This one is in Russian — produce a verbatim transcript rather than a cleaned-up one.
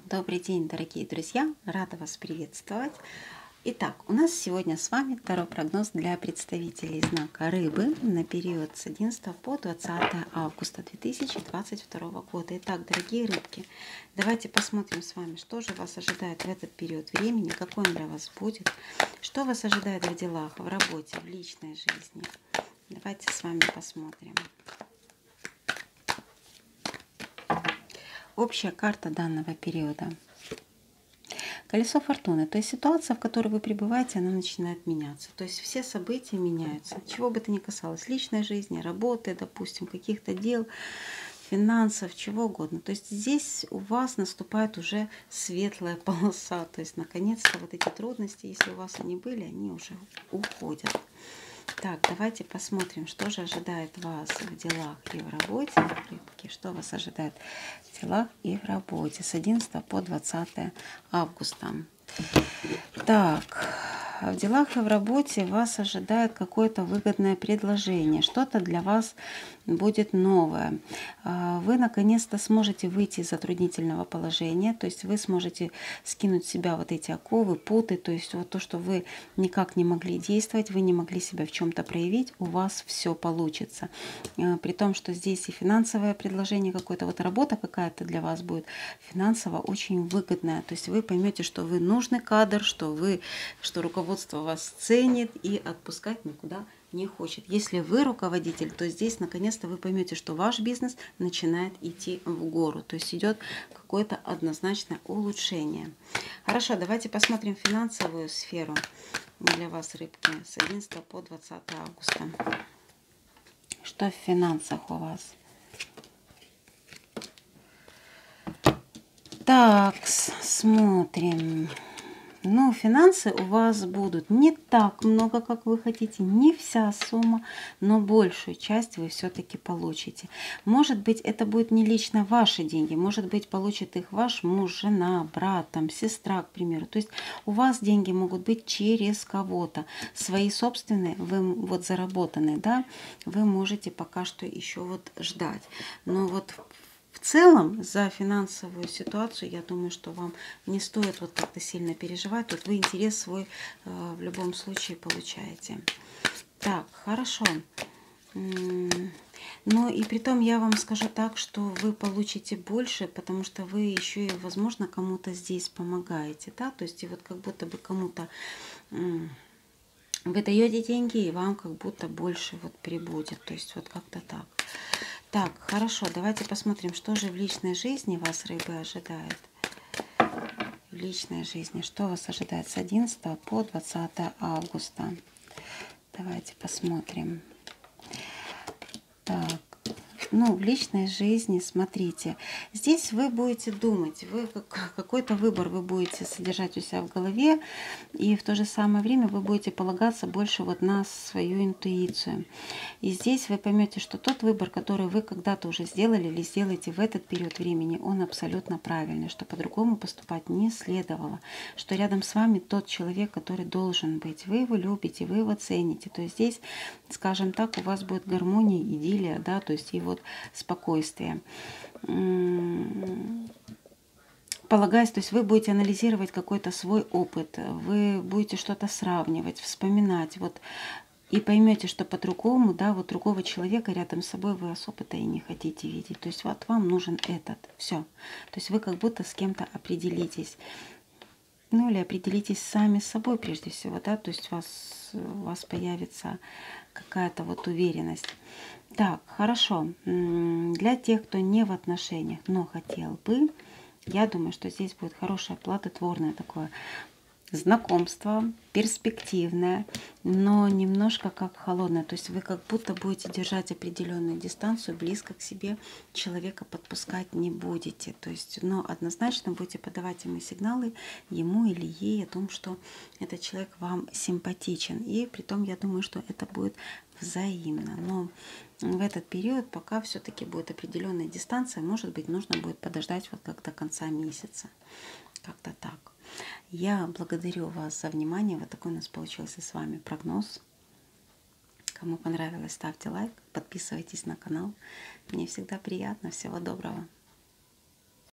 Добрый день, дорогие друзья! Рада вас приветствовать. Итак, у нас сегодня с вами второй прогноз для представителей знака Рыбы на период с одиннадцатого по двадцатое августа две тысячи двадцать второго года. Итак, дорогие рыбки, давайте посмотрим с вами, что же вас ожидает в этот период времени, какой он для вас будет, что вас ожидает в делах, в работе, в личной жизни. Давайте с вами посмотрим. Общая карта данного периода. Колесо фортуны, то есть ситуация, в которой вы пребываете, она начинает меняться. То есть все события меняются, чего бы то ни касалось, личной жизни, работы, допустим, каких-то дел, финансов, чего угодно. То есть здесь у вас наступает уже светлая полоса. То есть наконец-то вот эти трудности, если у вас они были, они уже уходят. Так, давайте посмотрим, что же ожидает вас в делах и в работе, рыбки, что вас ожидает в делах и в работе с одиннадцатого по двадцатое августа. Так, в делах и в работе вас ожидает какое-то выгодное предложение, что-то для вас будет новое. Вы наконец-то сможете выйти из затруднительного положения, то есть вы сможете скинуть с себя вот эти оковы, путы, то есть вот то, что вы никак не могли действовать, вы не могли себя в чем-то проявить, у вас все получится. При том, что здесь и финансовое предложение, какое-то вот работа какая-то для вас будет финансово очень выгодная, то есть вы поймете, что вы нужный кадр, что вы, что руководство вас ценит и отпускать никуда не хочет. Если вы руководитель, то здесь наконец-то вы поймете, что ваш бизнес начинает идти в гору. То есть идет какое-то однозначное улучшение. Хорошо, давайте посмотрим финансовую сферу для вас, рыбки, с одиннадцатого по двадцатое августа. Что в финансах у вас? Так, смотрим. Но финансы у вас будут не так много, как вы хотите, не вся сумма, но большую часть вы все-таки получите. Может быть, это будет не лично ваши деньги, может быть, получит их ваш муж, жена, брат, там, сестра, к примеру. То есть у вас деньги могут быть через кого-то. Свои собственные, вы вот заработанные, да, вы можете пока что еще вот ждать. Но вот в целом, за финансовую ситуацию, я думаю, что вам не стоит вот как-то сильно переживать. Тут вы интерес свой э, в любом случае получаете. Так, хорошо. Но и при том я вам скажу так, что вы получите больше, потому что вы еще и, возможно, кому-то здесь помогаете. Да? То есть и вот как будто бы кому-то вы даете деньги, и вам как будто больше вот прибудет. То есть вот как-то так. Так, хорошо, давайте посмотрим, что же в личной жизни вас, рыбы, ожидает. В личной жизни, что вас ожидает с одиннадцатого по двадцатое августа. Давайте посмотрим. Так, ну, в личной жизни, смотрите, здесь вы будете думать, вы какой-то выбор вы будете содержать у себя в голове, и в то же самое время вы будете полагаться больше вот на свою интуицию. И здесь вы поймете, что тот выбор, который вы когда-то уже сделали или сделаете в этот период времени, он абсолютно правильный, что по-другому поступать не следовало, что рядом с вами тот человек, который должен быть. Вы его любите, вы его цените. То есть здесь, скажем так, у вас будет гармония, идиллия, да, то есть и вот спокойствие. Полагаясь, то есть вы будете анализировать какой-то свой опыт, вы будете что-то сравнивать, вспоминать, вот, и поймете, что по-другому, да, вот другого человека рядом с собой вы особо-то и не хотите видеть. То есть вот вам нужен этот, все. То есть вы как будто с кем-то определитесь. Ну или определитесь сами с собой прежде всего, да, то есть у вас, у вас появится какая-то вот уверенность. Так, хорошо. Для тех, кто не в отношениях, но хотел бы, я думаю, что здесь будет хорошее, плодотворное такое знакомство, перспективное, но немножко как холодное. То есть вы как будто будете держать определенную дистанцию, близко к себе человека подпускать не будете. То есть, но однозначно будете подавать ему сигналы, ему или ей, о том, что этот человек вам симпатичен. И при том, я думаю, что это будет взаимно. Но в этот период пока все-таки будет определенная дистанция. Может быть, нужно будет подождать вот как до конца месяца. Как-то так. Я благодарю вас за внимание. Вот такой у нас получился с вами прогноз. Кому понравилось, ставьте лайк, подписывайтесь на канал. Мне всегда приятно. Всего доброго.